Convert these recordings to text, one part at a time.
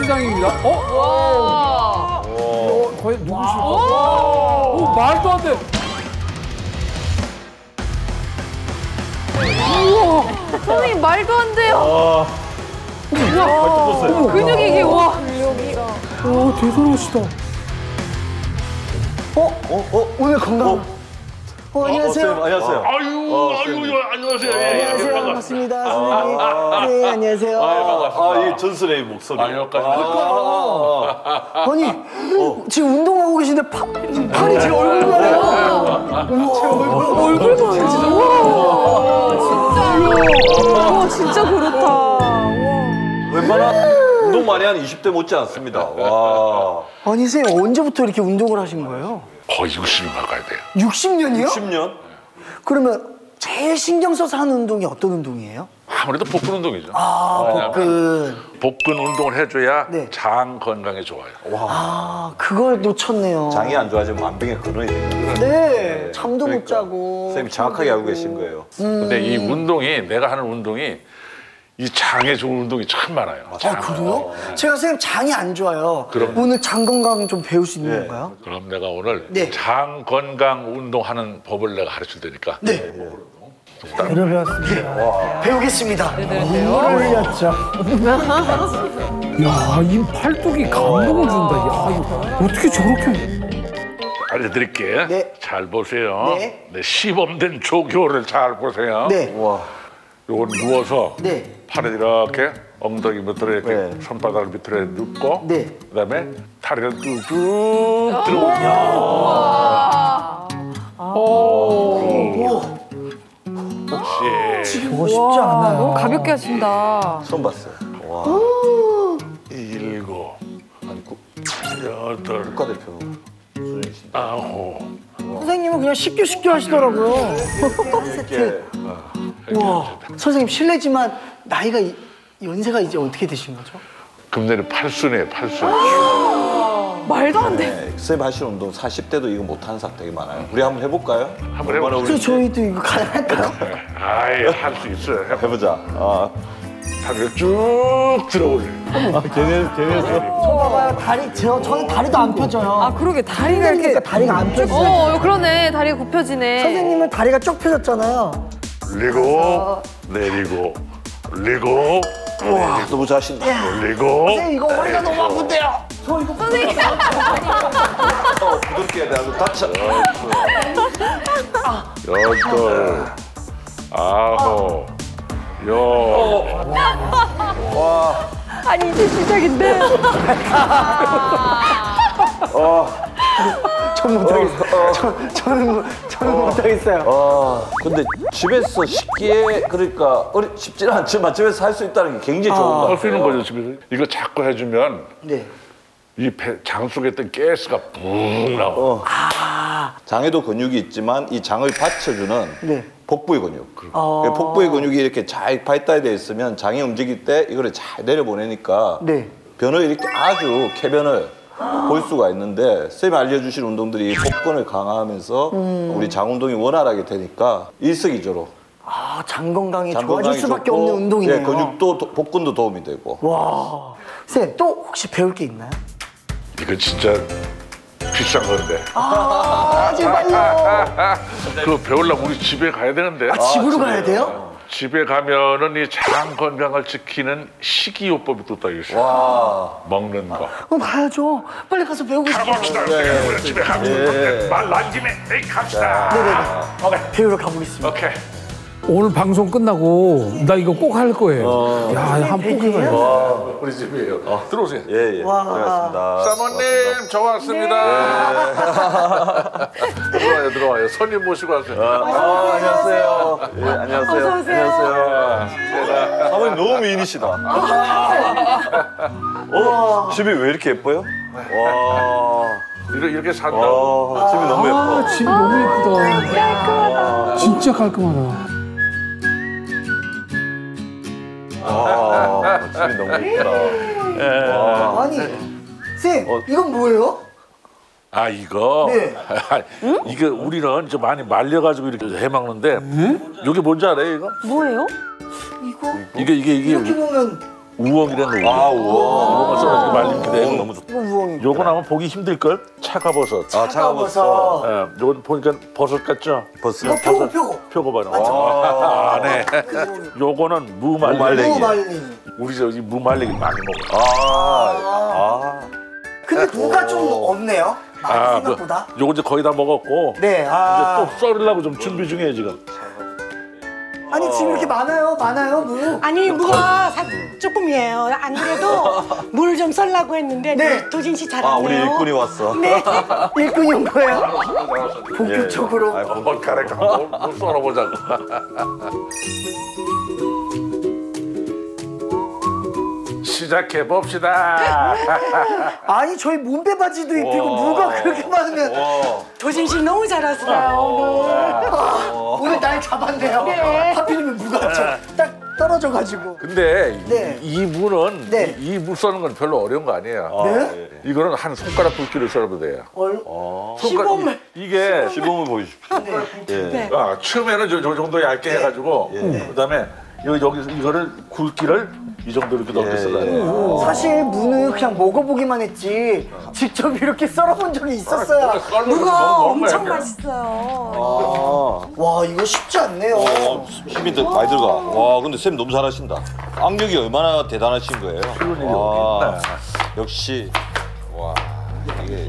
시장입니다. 와. 거의 누구실까? 오, 말도 안 돼. 우와. 선생님 말도 안 돼요. 어머, 근육이 이게 와. 오, 대단하시다. 오늘 건강. 안녕하세요. 안녕하세요. 안녕하세요. 안녕하세요. 반갑습니다, 선생님. 네, 안녕하세요. 이 전설의 목소리. 아니, 지금 운동하고 계신데 팔이 제 얼굴만 해요. 얼굴 봐. 진짜 그렇다. 웬만한 운동 많이 하는 20대 못지 않습니다. 와. 아니, 선생님 언제부터 이렇게 운동을 하신 거예요? 거의 60년 가까이 돼요. 60년이요? 10년? 그러면 제일 신경 써서 하는 운동이 어떤 운동이에요? 아무래도 복근 운동이죠. 복근. 복근 운동을 해줘야 네. 장 건강에 좋아요. 그걸 놓쳤네요. 장이 안 좋아지면 만병의 근원이 됩니다. 네, 잠도 못 그러니까. 자고. 선생님 정확하게 알고 계신 거예요. 근데 이 운동이 내가 하는 운동이 이 장에 좋은 운동이 참 많아요. 그래요? 제가 선생님 장이 안 좋아요. 그럼. 오늘 장 건강 좀 배울 수 있는 건가요? 그럼 내가 오늘 네. 장 건강 운동하는 법을 내가 가르칠 테니까. 네. 배웠습니다. 배우겠습니다. 눈물을 흘렸죠. 야, 이 팔뚝이 감동을 준다. 야, 이거 어떻게 저렇게. 알려드릴게. 네. 잘 보세요. 네. 시범된 조교를 잘 보세요. 네. 와. 요건 누워서 네. 팔을 이렇게 엉덩이 밑으로 이렇게 네. 손바닥을 밑으로 넣고 네. 그다음에 다리를 쭉 들어올려. 혹시 그거 쉽지 않아요. 너무 가볍게 하신다. 처음 봤어요. 와. 7, 8, 국가대표 수준이십니다. 9. 선생님은 그냥 쉽게 하시더라고요. 이렇게 우와. 선생님 실례지만 나이가 연세가 이제 어떻게 되신 거죠? 금년에 8순이에요, 8순. 말도 안 돼. 네, 선생님 하시는 운동 40대도 이거 못하는 사람 되게 많아요. 우리 한번 해볼까요? 한번 얼마나 해보죠. 우리 저희도 이거 가능할까요? 아예 할 수 있어요. 해보자. 다리를 쭉 들어올려. 봐봐요. 저는 다리도 안 펴져요. 아 그러게 다리가 이렇게. 그러니까 다리가 안 펴지잖아요. 그러네. 다리가 굽혀지네. 선생님은 다리가 쭉 펴졌잖아요. 올리고 내리고 올리고 와, 너무 잘하신다. 올리고 선생님 이거 머리가 너무 아픈데요. 선생님. 부드럽게 해야 돼. 다쳐. 8, 9, 10. 아니 이제 시작인데. 전 못하겠어요. 저는 못하겠어요. 근데 집에서 쉽게 그러니까 쉽지는 않지만 집에서 할 수 있다는 게 굉장히 좋은 것 같아요. 할 수 있는 거죠 집에서. 이거 자꾸 해주면 네. 이 장 속에 있던 가스가 붕 나와. 장에도 근육이 있지만 이 장을 받쳐주는 네. 복부의 근육. 복부의 근육이 이렇게 잘 발달되어 있으면 장이 움직일 때 이거를 잘 내려보내니까 네. 변을 이렇게 아주 쾌변을 볼 수가 있는데 선생님이 알려주신 운동들이 복근을 강화하면서 우리 장 운동이 원활하게 되니까 일석이조로 장 건강이 장 좋아질 건강이 수밖에 좋고, 없는 운동이네요. 예, 근육도 복근도 도움이 되고. 와. 선생님 또 혹시 배울 게 있나요? 이거 진짜 비싼 건데. 제발요. 그거 배우려면 우리 집에 가야 되는데. 집으로 가야 돼요? 집에 가면은 이 장 건강을 지키는 식이요법이 또 따로 있어요. 와. 먹는 거. 가야죠. 빨리 가서 배우고 싶어요. 갑시다. 집에 갑시다. 말 난 김에 에이, 갑시다. 배우러 가보겠습니다. 오케이. 오늘 방송 끝나고 나 이거 꼭 할 거예요. 야, 한번 꼭 해봐요. 우리 집이에요. 들어오세요. 예, 예. 고맙습니다. 사모님, 저 왔습니다. 들어와요. 손님 모시고 왔어요. 안녕하세요. 예, 안녕하세요. 어서 오세요. 안녕하세요. 사모님 너무 미인이시다. 집이 왜 이렇게 예뻐요? 와. 이렇게 산다고. 집이 너무 예뻐. 집 너무 예쁘다. 깔끔하다. 진짜 깔끔하다. 집이 너무 예쁘다. 아니, 쌤, 이건 뭐예요? 아 이거 네. 이거 우리는 좀 많이 말려가지고 이렇게 해먹는데 이게 뭔지 알아요 이거? 뭐예요? 이게 이렇게 보면 우엉이라는 거. 아, 우엉. 우엉을 썰어서 말리면 돼. 우엉 너무 좋다. 이거 우엉이. 요건 아마 보기 힘들 걸. 차가버섯. 아, 차가버섯. 예, 요건 보니까 버섯 같죠? 버섯. 표고. 봐라. 아, 네. 요거는 무말랭이. 무말랭이. 우리 저기 무말랭이 많이 먹어. 아. 근데 무가 좀 없네요. 많이 생각보다. 요거 이제 거의 다 먹었고. 네. 이제 아. 또 썰으려고 좀 준비 중이에요 지금. 아니 지금 이렇게 많아요 무. 아니 무가 조금이에요. 안 그래도 물 좀 썰라고 했는데 네. 도진 씨 잘하네요. 아, 우리 일꾼이 왔어. 네. 일꾼이 온 거예요. 본격적으로. 예. 머리카락 뭘 썰어보자고. 시작해 봅시다. 아니 저희 몸빼 바지도 입히고 무가 그렇게 많으면 도진 씨 너무 잘하시네요 오늘. 오늘 날 잡았네요. 네. 하필이면 무가 딱 떨어져가지고. 근데 네. 이 무는 네. 이 무 써는 건 별로 어려운 거 아니에요. 네? 이거는 한 손가락 굵기를 썰어도 돼요. 시범을. 이게 시범을 보여주십시오. 네. 처음에는 저 정도 얇게 해가지고 그다음에 여기 이거를 굵기를 이 정도 이렇게 넓게 썰어요. 사실 무는 그냥 먹어보기만 했지 직접 이렇게 썰어본 적이 있었어요. 무가 엄청 맛있어요. 와 이거 쉽지 않네요. 힘이 많이 들어가. 와, 근데 쌤 너무 잘하신다. 악력이 얼마나 대단하신 거예요? 와, 역시. 와, 이게.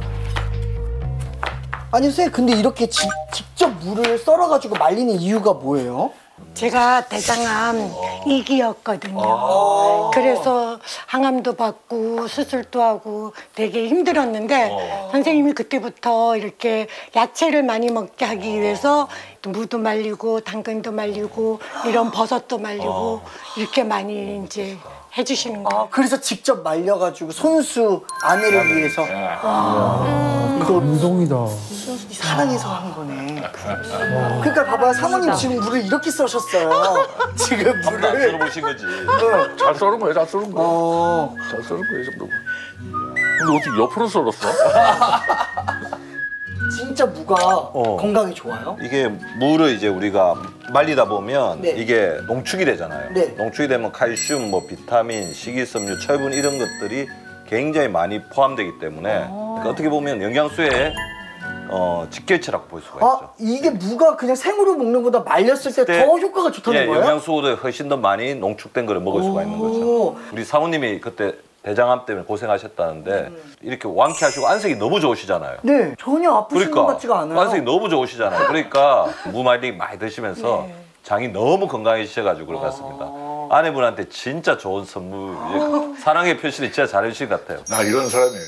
아니 쌤 근데 이렇게 직접 무를 썰어가지고 말리는 이유가 뭐예요? 제가 대장암 2기였거든요. 그래서 항암도 받고 수술도 하고 되게 힘들었는데 선생님이 그때부터 이렇게 야채를 많이 먹게 하기 위해서 무도 말리고 당근도 말리고 이런 버섯도 말리고 이렇게 많이 이제 해주시는 거예요. 그래서 직접 말려가지고 손수 아내를 위해서. 감동이다. 사랑해서 한 거네. 그러니까 봐봐 사모님 지금 물을 이렇게 써셨어요. 지금 물을. 들어보신 거지. 잘 썰은 거예요, 잘 썰은 거. 잘 썰은 거예요, 이 정도. 근데 어떻게 옆으로 썰었어? 진짜 무가 건강에 좋아요? 이게 무를 이제 우리가 말리다 보면 네. 이게 농축이 되잖아요. 네. 농축이 되면 칼슘, 뭐 비타민, 식이섬유, 철분 이런 것들이 굉장히 많이 포함되기 때문에 그러니까 어떻게 보면 영양소의 직결체라고 볼 수가 있죠. 이게 무가 그냥 생으로 먹는 것보다 말렸을 때 네. 더 효과가 좋다는 예, 거예요? 영양소도 훨씬 더 많이 농축된 거를 먹을 수가 있는 거죠. 우리 사모님이 그때 대장암 때문에 고생하셨다는데 이렇게 완쾌하시고 안색이 너무 좋으시잖아요. 네, 전혀 아프신 것 같지가 않아요. 안색이 너무 좋으시잖아요. 그러니까 무말랭이 많이 드시면서 장이 너무 건강해지셔가지고 그런 것 같습니다. 아내분한테 진짜 좋은 선물, 사랑의 표시를 진짜 잘해주신 것 같아요. 나 이런 사람이에요.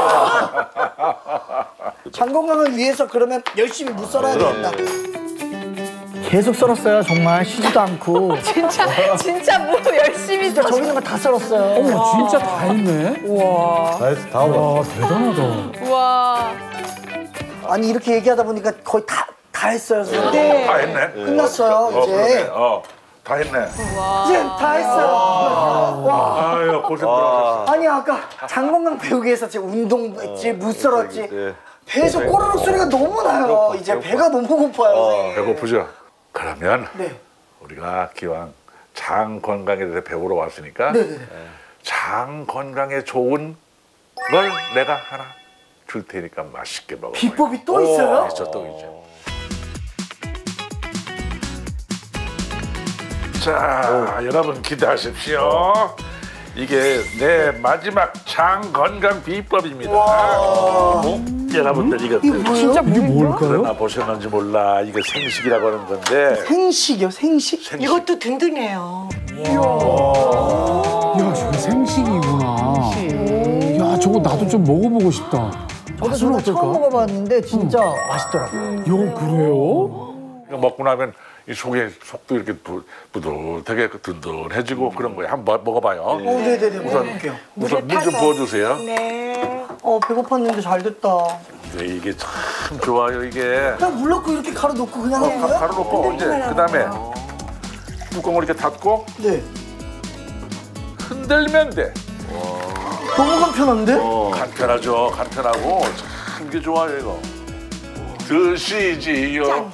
장 건강을 위해서 그러면 열심히 무 썰어야 된다. 계속 썰었어요, 정말 쉬지도 않고. 진짜 뭐 열심히 진짜 저기 있는 거 다 썰었어요. 어머, 진짜 다 했네. 우와. 와, 대단하다. 우와. 아니 이렇게 얘기하다 보니까 거의 다 했어요. 네. 다 했네. 끝났어요, 이제. 그러네. 다 했네. 이제 다 했어요. 아유, 고생 많으셨어. 아니 아까 장 건강 배우기 위해서 제가 운동했지, 무 썰었지. 네. 배에서 꼬르륵 소리가 너무 나요. 이제 배가 너무 고파요, 선생님. 배고프죠? 그러면 네. 우리가 기왕 장 건강에 대해서 배우러 왔으니까 네네. 장 건강에 좋은 걸 내가 하나 줄 테니까 맛있게 먹어. 비법이 또 있어요? 있죠, 또 있죠. 자, 여러분 기대하십시오. 이게 내 마지막 장 건강 비법입니다. 여러분들 이것들 진짜 이게 뭘까요? 나 보셨는지 몰라. 이게 생식이라고 하는 건데 생식이요, 생식? 이것도 든든해요. 야, 저게 생식이구나. 야, 저거 나도 좀 먹어보고 싶다. 저도 맛은 저거 어떨까? 처음 먹어봤는데 진짜 맛있더라고요. 요, 그래요? 먹고 나면 이 속에 속도 이렇게 부들하게 든든해지고 그런 거예요. 한번 먹어봐요. 네네네, 먹어볼게요. 우선 물 좀 부어주세요. 네. 배고팠는데 잘 됐다. 네, 이게 참 좋아요. 이게 그냥 물 넣고 이렇게 가루 넣고 그냥 하는 거예요? 가루 넣고 이제 그다음에 뚜껑을 이렇게 닫고 네. 흔들면 돼. 너무 간편한데? 간편하죠. 간편하고 참 이게 좋아요 이거. 드시지요.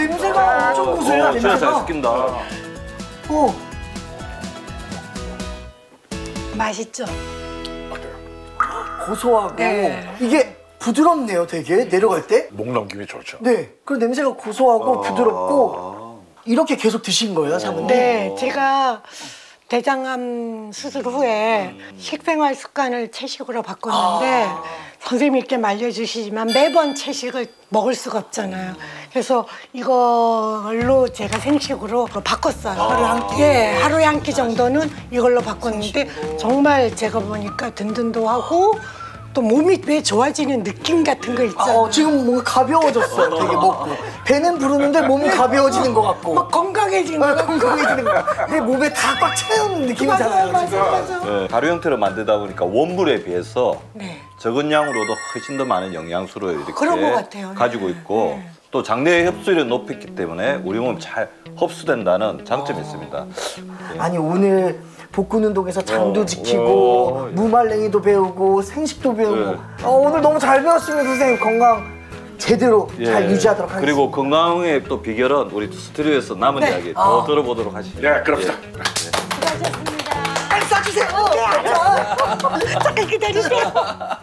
냄새가 엄청 고소해요, 진짜 잘 냄새가. 시킨다. 맛있죠? 고소하고 네. 이게 부드럽네요, 되게 내려갈 때. 목 넘김이 좋죠. 네. 그 냄새가 고소하고 부드럽고 이렇게 계속 드신 거예요, 사모님? 네, 제가 대장암 수술 후에 식생활 습관을 채식으로 바꿨는데 선생님께 말려주시지만 매번 채식을 먹을 수가 없잖아요. 그래서 이걸로 제가 생식으로 바꿨어요. 하루에 한 끼? 예, 하루에 한 끼 정도는 이걸로 바꿨는데 정말 제가 보니까 든든도 하고 또 몸이 왜 좋아지는 느낌 같은 거 있잖아요. 지금 뭔가 가벼워졌어요, 되게 먹고. 배는 부르는데 몸이 가벼워지는 것 같고. 막 건강해지는 거. 건강해지는 거. 내 몸에 다 꽉 채우는 느낌이잖아요. 맞아. 네, 가루 형태로 만들다 보니까 원물에 비해서 네. 적은 양으로도 훨씬 더 많은 영양소를 이렇게 그런 것 같아요. 네. 가지고 있고 또 장내 흡수율이 높았기 때문에 우리 몸에 잘 흡수된다는 장점이 있습니다. 아니, 오늘 복근 운동에서 장도 지키고 무말랭이도 배우고 생식도 배우고 오늘 너무 잘 배웠습니다, 선생님. 건강 제대로 잘 유지하도록 하겠습니다. 그리고 건강의 또 비결은 우리 스튜디오에서 남은 이야기 더 들어보도록 하시죠. 네, 그럽시다. 수고하셨습니다. 빨리 쏴주세요. 잠깐 기다리세요.